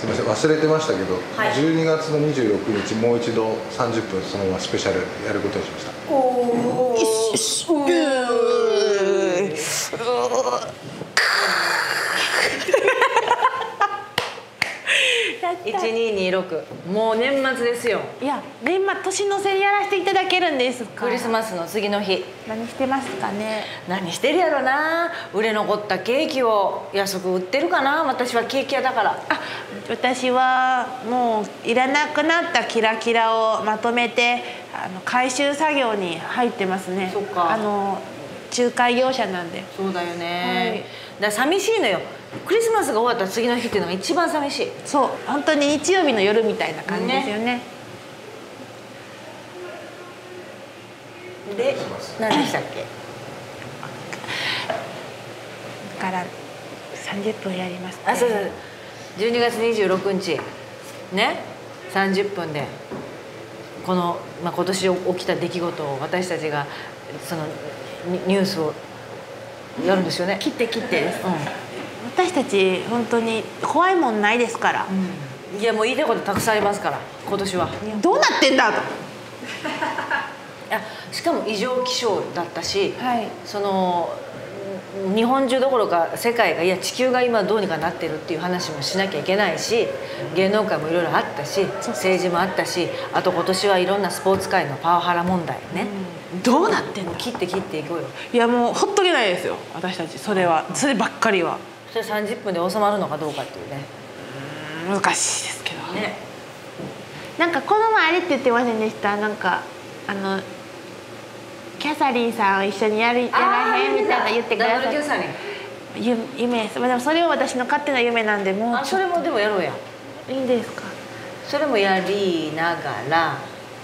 すみません、忘れてましたけど、 はい、 12月の26日もう一度30分そのままスペシャルやることにしました。 おお。1226、もう年末ですよ。 いや、年末年の瀬やらせていただけるんですか。 クリスマスの次の日。 何してますかね。 何してるやろな。売れ残ったケーキを安く売ってるかな。私はケーキ屋だから。 あ、私はもういらなくなったキラキラをまとめて回収作業に入ってますね。 そっか。 仲介業者なんで。 そうだよね。だから寂しいのよ。クリスマスが終わった次の日っていうのが一番寂しい。 そう、本当に日曜日の夜みたいな感じですよね。 で、何でしたっけ。 だから30分やります、ね。 あ、そうそう。12月26日ね、30分でこの、今年起きた出来事を私たちがそのニュースをやるんですよね。 切ってです。私たち本当に怖いもんないですから。 いや、もう言いたいことたくさんありますから今年は。 どうなってんだと。 しかも異常気象だったし、 はい、 その日本中どころか世界が、いや地球が今どうにかなってるっていう話もしなきゃいけないし、芸能界もいろいろあったし、政治もあったし、あと今年はいろんなスポーツ界のパワハラ問題ね、 どうなってんの。 切っていこうよ。 いや、もうほっとけないですよ私たち。そればっかりは。 それ30分で収まるのかどうかっていうね。 難しいですけどね。 なんかこの前あれって言ってませんでした。なんかキャサリンさんを一緒にやらへんみたいな言ってください。 ダブルキャサリン。 夢です。でもそれは私の勝手な夢なんで、もうそれもでもやろうや。 いいんですか。 それもやりながら。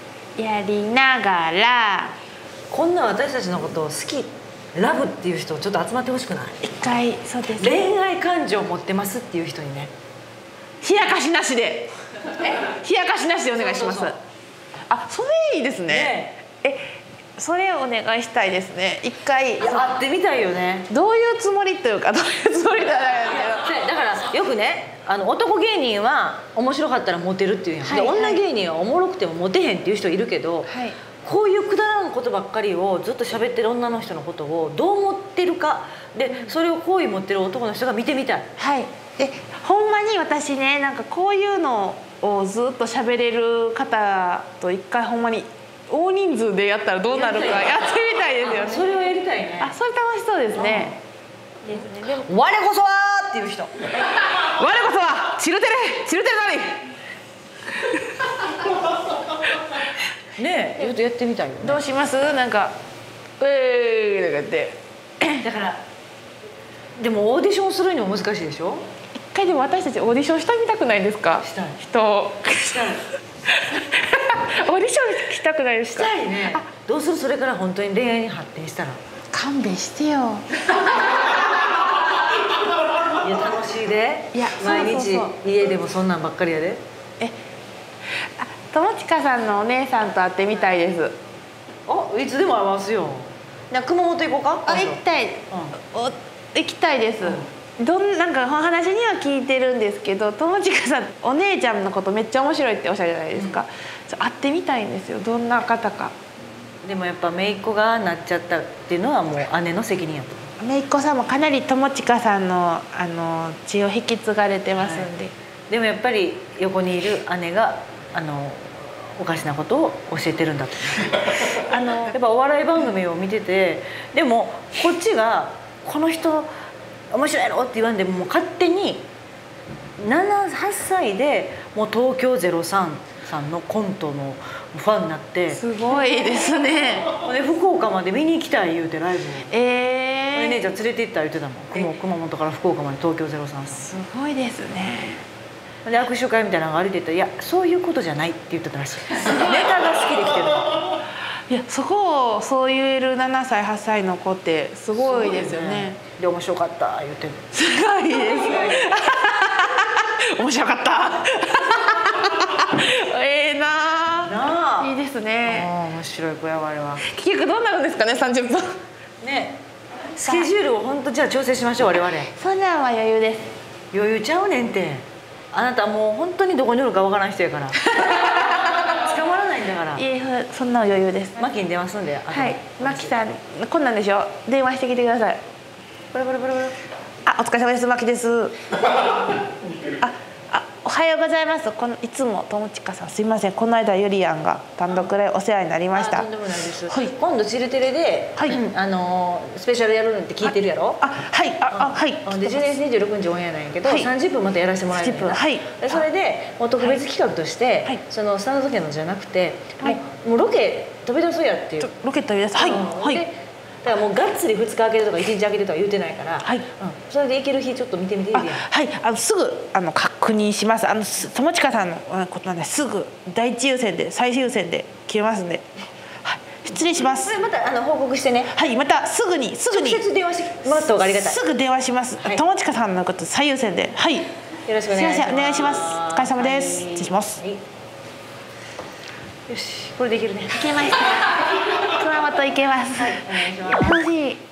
こんな私たちのことを好き、ラブっていう人ちょっと集まってほしくない？ 一回、そうです。 恋愛感情を持ってますっていう人にね。 冷やかしなしで。冷やかしなしでお願いします。 そうあ、それいいですね。それをお願いしたいですね。一回会ってみたいよね。 どういうつもりというか、どういうつもりじゃないですけど。 だからよくね、男芸人は面白かったらモテるっていうやん、で女芸人はおもろくてもモテへんっていう人いるけど、こういうくだらんことばっかりをずっと喋ってる女の人のことをどう思ってるかで、それを好意持ってる男の人が見てみたい。 はい。で、ほんまに私ね、なんかこういうのをずっと喋れる方と一回ほんまに大人数でやったらどうなるかやってみたいですよね。 それをやりたいね。 あ、それ楽しそうですね。 でも我こそはっていう人。我こそはチルテレ何。ねえ、ちょっとやってみたいよね。 どうします？なんかとか言って。 だからでもオーディションするのも難しいでしょ。 一回でも私たちオーディションしてみたくないですか？ したい。 したい。オーディションしたくないですか？ したいね。どうする？それから本当に恋愛に発展したら。 勘弁してよ。 いや楽しいで。 いや毎日家でもそんなんばっかりやで。 友近さんのお姉さんと会ってみたいです。 いつでも会いますよ。熊本行こうか。 行きたい。行きたいです。なんかお話には聞いてるんですけど、友近さんお姉ちゃんのことめっちゃ面白いっておっしゃるじゃないですか。会ってみたいんですよ。どんな方か。 でもやっぱ姪っ子がなっちゃったっていうのはもう姉の責任やと。 姪っ子さんもかなり友近さんの血を引き継がれてますんで。 でもやっぱり横にいる姉がおかしなことを教えてるんだと。やっぱお笑い番組を見てて、でもこっちがこの人面白いやろって言わんでも、勝手に8歳でもう東京03さんのコントのファンになって、 すごいですね。 で福岡まで見に行きたい言うてライブを。姉ちゃん連れて行った言ってたもん。熊本から福岡まで東京03さん。 すごいですね。 で握手会みたいなのが歩いていったら、いやそういうことじゃないって言ってたらしい。ネタが好きで来てる。 いや、そこをそう言える7歳8歳の子ってすごいですよね。 で面白かった言ってる。 すごいですね。面白かった。なあ。いいですね。 面白い子やわあれは。 結局どうなるんですかね、30分。 ね、スケジュールを本当じゃあ調整しましょう我々。 そんなんは余裕です。 余裕ちゃうねんて。 あなたもう本当にどこにおるかわからん人やから捕まらないんだから。 いえ、そんな余裕です。 マキに電話すんで。 はい、マキさん、こんなんでしょ。電話してきてください。 ブルブルブルブル。 あ、お疲れ様です。マキです。おはようございます。いつも友近さん、すいません。この間ゆりやんが単独でお世話になりました。 とんでもないです。 はい、 今度チルテレで、 はい、 スペシャルやるって聞いてるやろ。 はい、はい。 で12月26日オンエアなんやけど、30分またやらせてもらえるんだ。 はい。 それでもう特別企画として、そのスタンド時計のじゃなくて、もうロケ飛び出そうやっていう。 ロケ飛び出す。はいはい。 だからもうがっつり2日空けるとか1日空けるとか言うてないから、それで行ける日ちょっと見てみていいやん。 はい、すぐ確認します。友近さんのことなんですぐ第一優先で最優先で決めますんで、はい、失礼します。 これまた報告してね。 はい、またすぐに直接電話してもらった方がありがたい。 すぐ電話します。友近さんのこと最優先で、はい、よろしくお願いします。 お願いします。お疲れ様です。失礼します。 よし、これできるね。 いけました。熊本いけます。 はい、お願いします。 楽しい。